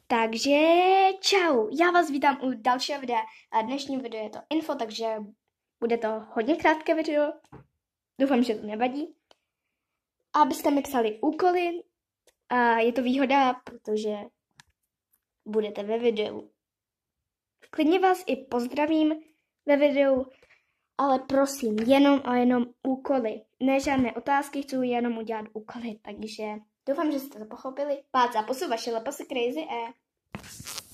Takže čau, já vás vítám u dalšího videa a dnešní video je to info, takže bude to hodně krátké video, doufám, že to nevadí. Abyste mi psali úkoly a je to výhoda, protože budete ve videu. Klidně vás i pozdravím ve videu, ale prosím, jenom a jenom úkoly, ne žádné otázky, chci jenom udělat úkoly, takže doufám, že jste to pochopili. Pát zápasu, vaše lepasy crazy.